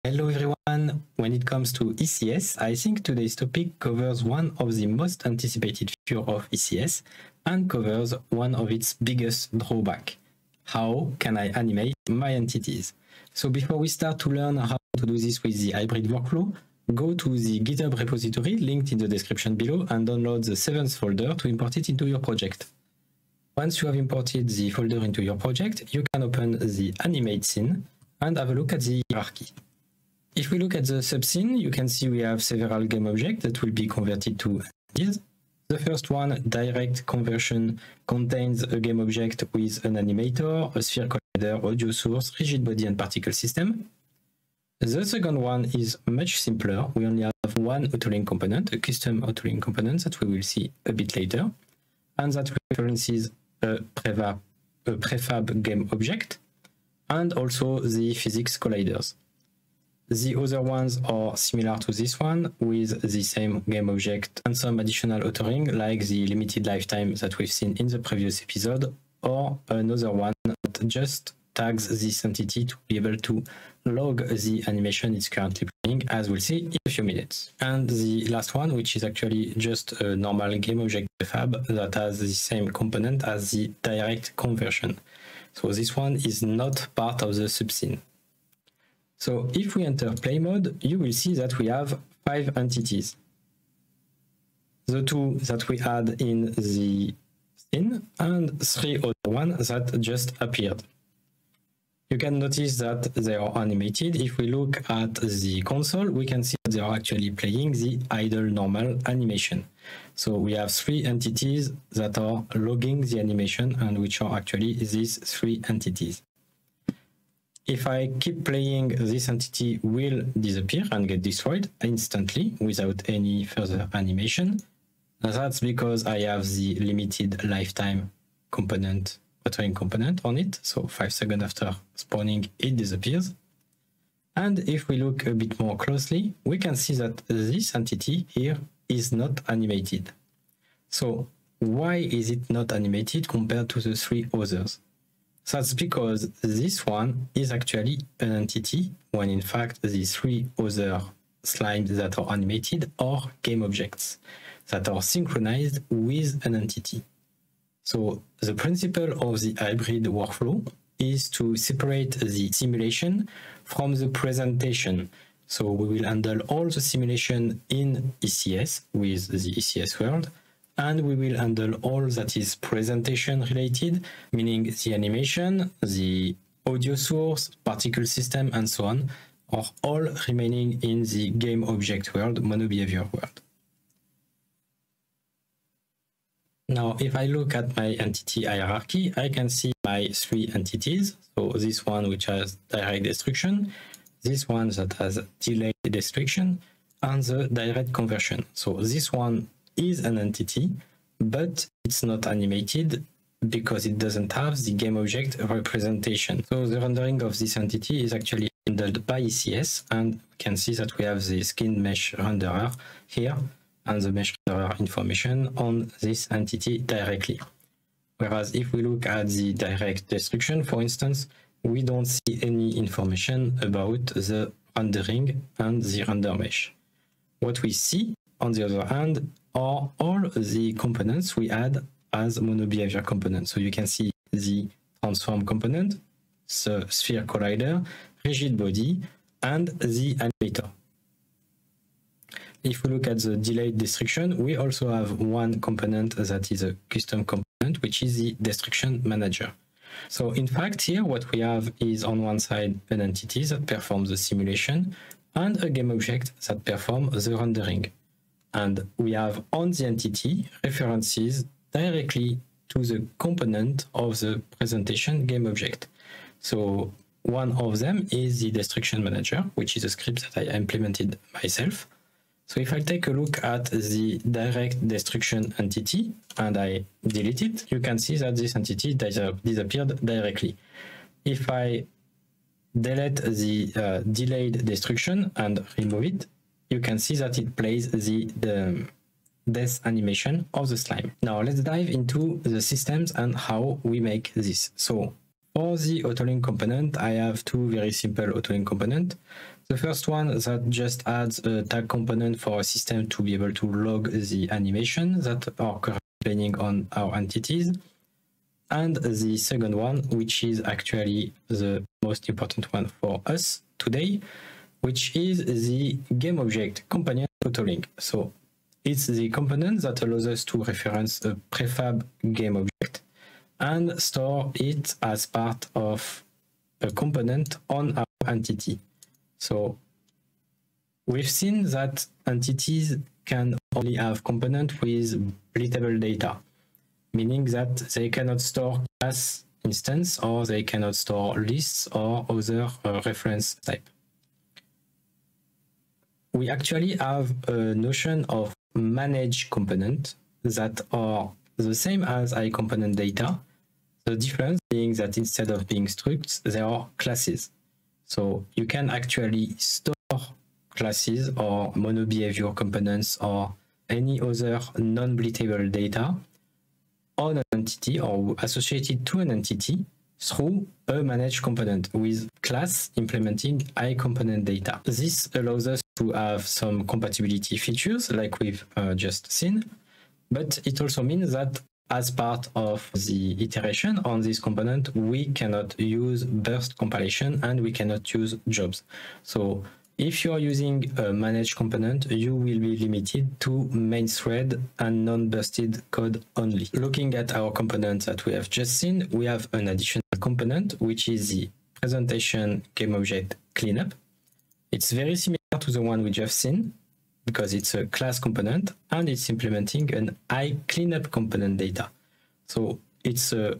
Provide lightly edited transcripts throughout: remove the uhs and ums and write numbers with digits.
Hello everyone! When it comes to ECS, I think today's topic covers one of the most anticipated features of ECS and covers one of its biggest drawbacks. How can I animate my entities? So before we start to learn how to do this with the hybrid workflow, go to the GitHub repository linked in the description below and download the 7th folder to import it into your project. Once you have imported the folder into your project, you can open the animate scene and have a look at the hierarchy. If we look at the subscene, you can see we have several GameObjects that will be converted to entities. The first one, direct conversion, contains a GameObject with an animator, a sphere collider, audio source, rigid body, and particle system. The second one is much simpler. We only have one autolink component, a custom autolink component that we will see a bit later, and that references a prefab GameObject and also the physics colliders. The other ones are similar to this one with the same GameObject and some additional authoring like the limited lifetime that we've seen in the previous episode, or another one that just tags this entity to be able to log the animation it's currently playing, as we'll see in a few minutes. And the last one, which is actually just a normal GameObject prefab that has the same component as the direct conversion. So this one is not part of the subscene. So if we enter play mode, you will see that we have 5 entities. The 2 that we had in the scene and 3 other ones that just appeared. You can notice that they are animated. If we look at the console, we can see that they are actually playing the idle normal animation. So we have 3 entities that are logging the animation and which are actually these 3 entities. If I keep playing, this entity will disappear and get destroyed instantly without any further animation. That's because I have the limited lifetime component, authoring component on it. So 5 seconds after spawning, it disappears. And if we look a bit more closely, we can see that this entity here is not animated. So why is it not animated compared to the 3 others? That's because this one is actually an entity, when in fact the 3 other slimes that are animated are GameObjects that are synchronized with an entity. So the principle of the hybrid workflow is to separate the simulation from the presentation. So we will handle all the simulation in ECS with the ECS world, and we will handle all that is presentation related, meaning the animation, the audio source, particle system, and so on, are all remaining in the GameObject world, mono-behavior world. Now, if I look at my entity hierarchy, I can see my 3 entities. So this one which has direct destruction, this one that has delayed destruction, and the direct conversion. So this one is an entity, but it's not animated because it doesn't have the GameObject representation. So the rendering of this entity is actually handled by ECS, and we can see that we have the skin mesh renderer here and the mesh renderer information on this entity directly. Whereas if we look at the direct destruction, for instance, we don't see any information about the rendering and the render mesh. What we see, on the other hand, are all the components we add as mono-behavior components. So you can see the transform component, the sphere collider, rigid body, and the animator. If we look at the delayed destruction, we also have one component that is a custom component, which is the destruction manager. So in fact, here what we have is on one side an entity that performs the simulation and a GameObject that performs the rendering. And we have on the entity references directly to the component of the presentation GameObject. So one of them is the destruction manager, which is a script that I implemented myself. So if I take a look at the direct destruction entity and I delete it, you can see that this entity disappeared directly. If I delete the delayed destruction and remove it, you can see that it plays the death animation of the slime. Now let's dive into the systems and how we make this. So for the autolink component, I have 2 very simple autolink components. The first one that just adds a tag component for a system to be able to log the animation that are currently playing on our entities. And the second one, which is actually the most important one for us today, which is the GameObject companion totaling. So it's the component that allows us to reference a prefab GameObject and store it as part of a component on our entity. So we've seen that entities can only have components with splittable data, meaning that they cannot store class instance or they cannot store lists or other reference type. We actually have a notion of managed component that are the same as iComponent data. The difference being that instead of being structs, they are classes. So you can actually store classes or mono-behavior components or any other non-blittable data on an entity or associated to an entity through a managed component with class implementing iComponent data. This allows us to have some compatibility features like we've just seen, but it also means that as part of the iteration on this component, we cannot use burst compilation and we cannot use jobs. So if you are using a managed component, you will be limited to main thread and non-bursted code only. Looking at our components that we have just seen, we have an additional component, which is the presentation GameObject cleanup. It's very similar to the one we just seen because it's a class component and it's implementing an iCleanup component data. So it's a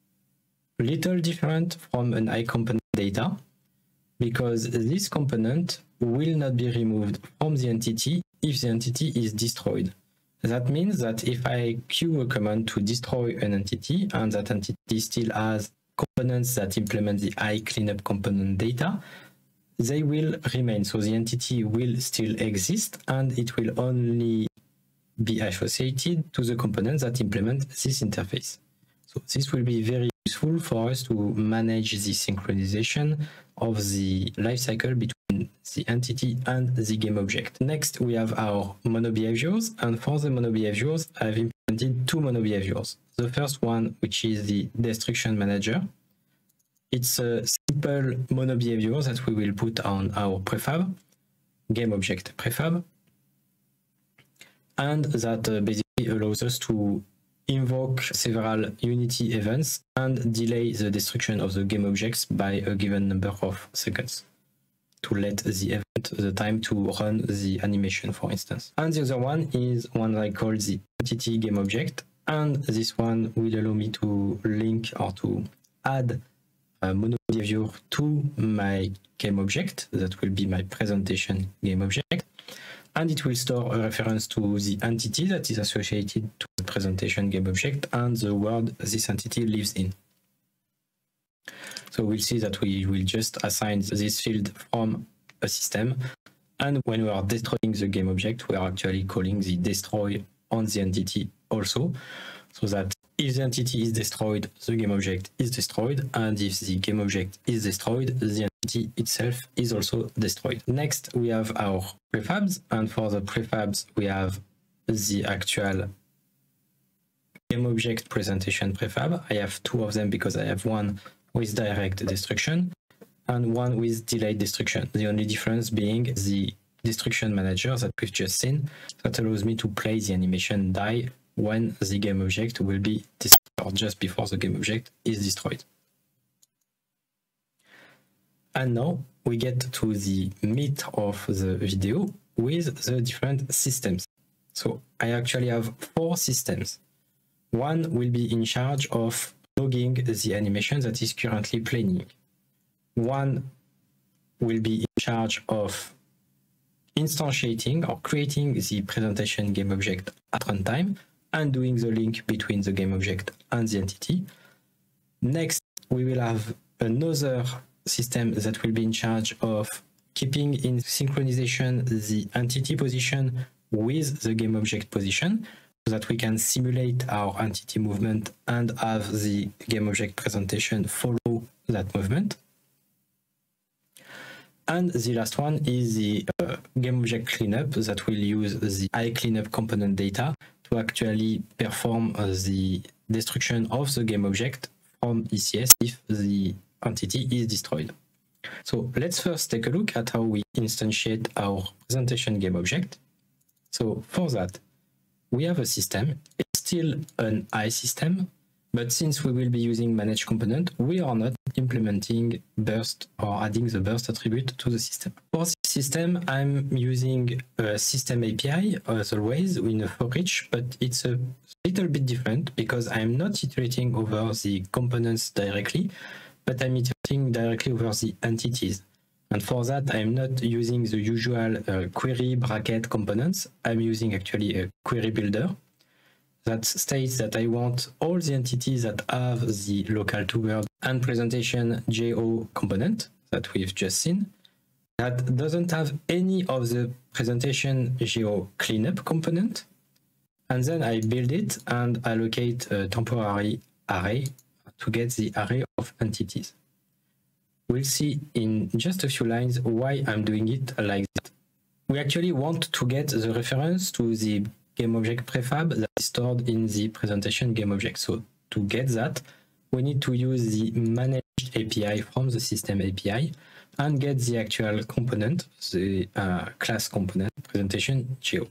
little different from an iComponent data because this component will not be removed from the entity if the entity is destroyed. That means that if I queue a command to destroy an entity and that entity still has components that implement the iCleanup component data, they will remain. So the entity will still exist and it will only be associated to the components that implement this interface. So this will be very useful for us to manage the synchronization of the lifecycle between the entity and the GameObject. Next, we have our mono-behaviors, and for the mono-behaviors, I've implemented two mono-behaviors. The first one, which is the destruction manager. It's a simple mono-behavior that we will put on our prefab, GameObject prefab, and that basically allows us to invoke several Unity events and delay the destruction of the GameObjects by a given number of seconds to let the event the time to run the animation, for instance. And the other one is one I call the entity GameObject, and this one will allow me to link or to add a mono behavior to my GameObject. That will be my presentation GameObject. And it will store a reference to the entity that is associated to the presentation GameObject and the world this entity lives in. So we'll see that we will just assign this field from a system. And when we are destroying the GameObject, we are actually calling the destroy on the entity also, so that if the entity is destroyed, the GameObject is destroyed, and if the GameObject is destroyed, the entity itself is also destroyed. Next, we have our prefabs, and for the prefabs, we have the actual GameObject presentation prefab. I have two of them because I have one with direct destruction and one with delayed destruction. The only difference being the destruction manager that we've just seen that allows me to play the animation die when the GameObject will be destroyed, or just before the GameObject is destroyed. And now we get to the meat of the video with the different systems. So I actually have 4 systems. One will be in charge of logging the animation that is currently playing. One will be in charge of instantiating or creating the presentation GameObject at runtime and doing the link between the GameObject and the entity. Next, we will have another system that will be in charge of keeping in synchronization the entity position with the GameObject position, so that we can simulate our entity movement and have the GameObject presentation follow that movement. And the last one is the GameObject cleanup that will use the iCleanup component data to actually perform the destruction of the GameObject from ECS if the entity is destroyed. So let's first take a look at how we instantiate our presentation GameObject. So for that, we have a system. It's still an I system, but since we will be using manage component, we are not implementing burst or adding the burst attribute to the system. For this system, I'm using a SystemAPI as always in a for each, but it's a little bit different because I'm not iterating over the components directly, but I'm iterating directly over the entities. And for that, I'm not using the usual query bracket components. I'm using actually a query builder that states that I want all the entities that have the local to-word and presentation GO component that we've just seen, that doesn't have any of the presentation GO cleanup component. And then I build it and allocate a temporary array to get the array of entities. We'll see in just a few lines why I'm doing it like that. We actually want to get the reference to the GameObject prefab that is stored in the presentation GameObject. So to get that, we need to use the managed API from the system API and get the actual component, the class component presentation GO.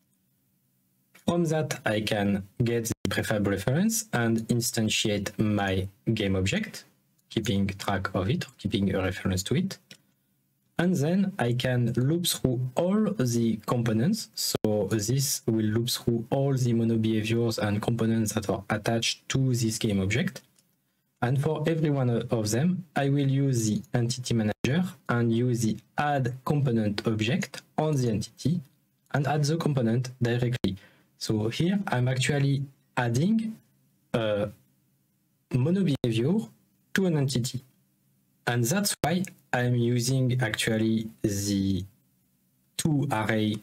From that, I can get the prefab reference and instantiate my GameObject, keeping track of it, or keeping a reference to it. And then I can loop through all the components. So this will loop through all the mono behaviors and components that are attached to this GameObject. And for every one of them, I will use the entity manager and use the add component object on the entity and add the component directly. So here I'm actually adding a mono behavior to an entity. And that's why I'm using actually the toArray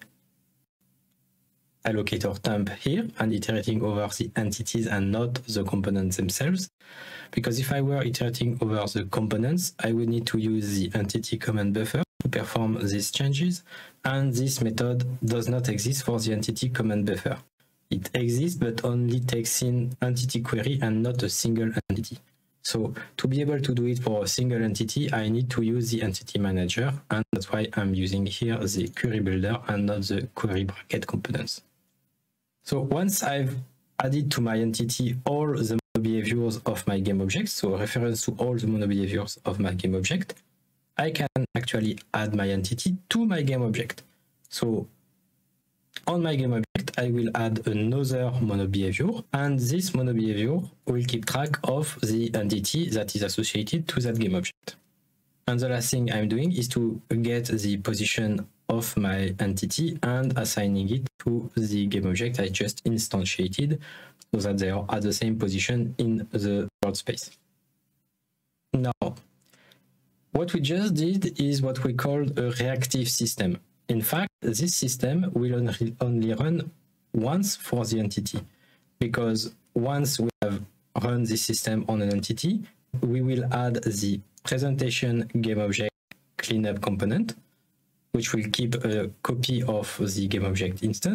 allocator temp here and iterating over the entities and not the components themselves. Because if I were iterating over the components, I would need to use the entity command buffer to perform these changes. And this method does not exist for the entity command buffer. It exists, but only takes in entity query and not a single entity. So to be able to do it for a single entity, I need to use the entity manager, and that's why I'm using here the query builder and not the query bracket components. So once I've added to my entity all the mono behaviors of my GameObject, so reference to all the mono behaviors of my GameObject, I can actually add my entity to my GameObject. So on my GameObject, I will add another mono behavior, and this mono behavior will keep track of the entity that is associated to that GameObject. And the last thing I'm doing is to get the position of my entity and assigning it to the GameObject I just instantiated so that they are at the same position in the world space. Now, what we just did is what we called a reactive system. In fact, this system will only run once for the entity, because once we have run this system on an entity, we will add the presentation GameObject cleanup component, which will keep a copy of the GameObject instance,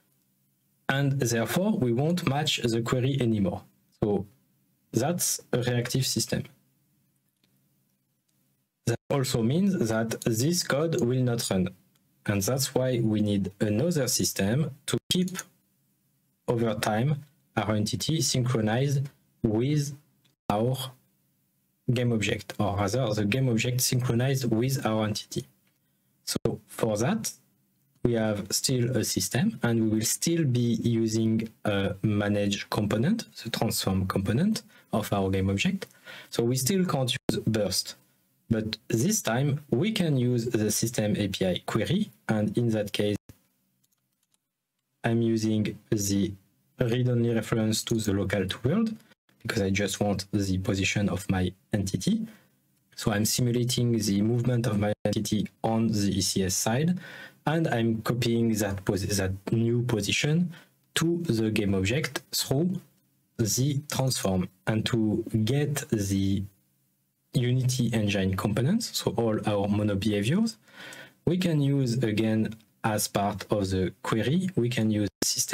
and therefore we won't match the query anymore. So that's a reactive system. That also means that this code will not run. And that's why we need another system to keep over time our entity synchronized with our GameObject, or rather the GameObject synchronized with our entity. So for that, we have still a system, and we will still be using a manage component, the transform component of our GameObject. So we still can't use burst. But this time we can use the system API query, and in that case I'm using the read-only reference to the local to world because I just want the position of my entity. So I'm simulating the movement of my entity on the ECS side, and I'm copying that new position to the GameObject through the transform. And to get the Unity engine components, so all our mono behaviors. We can use, again, as part of the query, we can use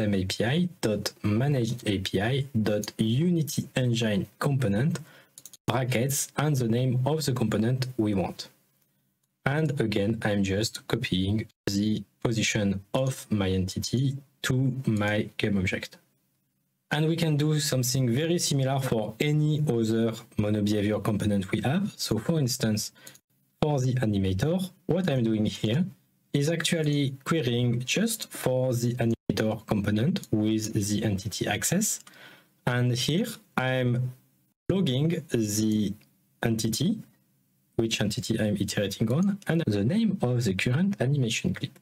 SystemAPI.ManagedAPI.Unity engine component, brackets, and the name of the component we want. And again, I'm just copying the position of my entity to my GameObject. And we can do something very similar for any other mono behavior component we have. So for instance, for the animator, what I'm doing here is actually querying just for the animator component with the entity access. And here I'm logging the entity, which entity I'm iterating on, and the name of the current animation clip.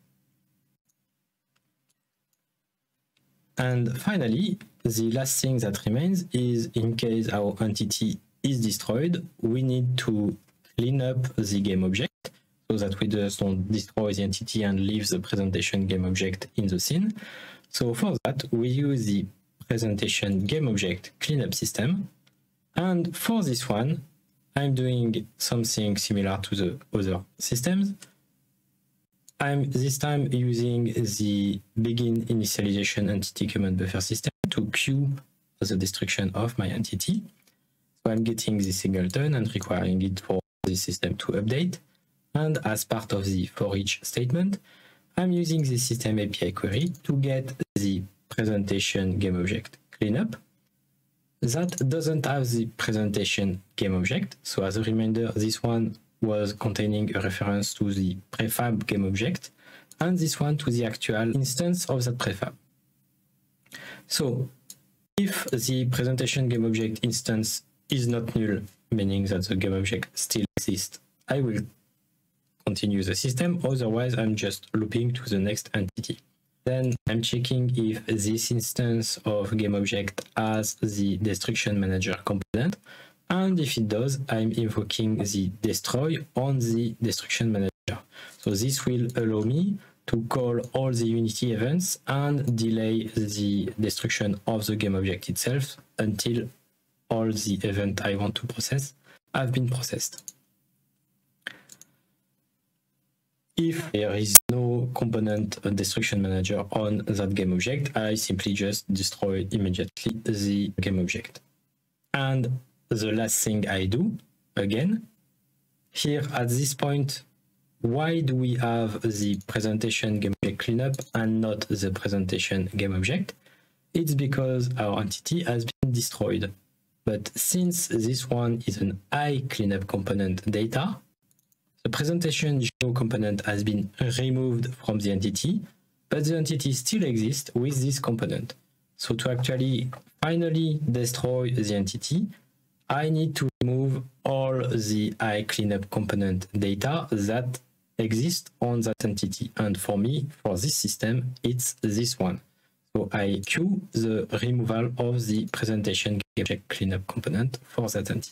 And finally, the last thing that remains is, in case our entity is destroyed, we need to clean up the GameObject so that we just don't destroy the entity and leave the presentation GameObject in the scene. So for that, we use the presentation GameObject cleanup system. And for this one, I'm doing something similar to the other systems. I'm this time using the begin initialization entity command buffer system to queue the destruction of my entity. So I'm getting the singleton and requiring it for the system to update. And as part of the for each statement, I'm using the system API query to get the presentation GameObject cleanup. That doesn't have the presentation GameObject. So as a reminder, this one was containing a reference to the prefab GameObject, and this one to the actual instance of that prefab. So if the presentation GameObject instance is not null, meaning that the GameObject still exists, I will continue the system, otherwise I'm just looping to the next entity. Then I'm checking if this instance of GameObject has the destruction manager component, and if it does, I'm invoking the destroy on the destruction manager. So this will allow me to call all the Unity events and delay the destruction of the GameObject itself until all the events I want to process have been processed. If there is no component destruction manager on that GameObject, I simply just destroy immediately the GameObject. And the last thing I do, again, here at this point, why do we have the presentation GameObject cleanup and not the presentation GameObject? It's because our entity has been destroyed. But since this one is an iCleanup component data, the presentation GO component has been removed from the entity, but the entity still exists with this component. So to actually finally destroy the entity, I need to remove all the iCleanup component data that exist on that entity. And for me, for this system, it's this one. So I queue the removal of the presentation GameObject cleanup component for that entity.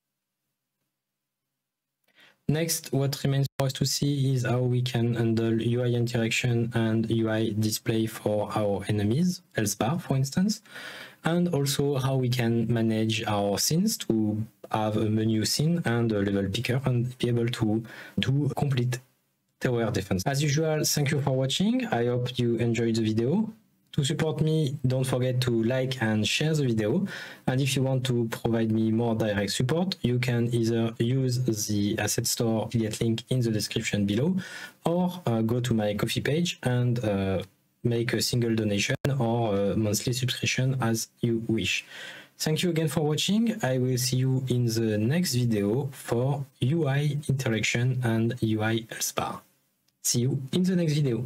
Next, what remains for us to see is how we can handle UI interaction and UI display for our enemies, else bar, for instance, and also how we can manage our scenes to have a menu scene and a level picker and be able to do complete tower defense. As usual, thank you for watching. I hope you enjoyed the video. To support me, don't forget to like and share the video. And if you want to provide me more direct support, you can either use the asset store affiliate link in the description below, or go to my Ko-fi page and make a single donation or a monthly subscription as you wish. Thank you again for watching. I will see you in the next video for UI interaction and UI else bar. See you in the next video.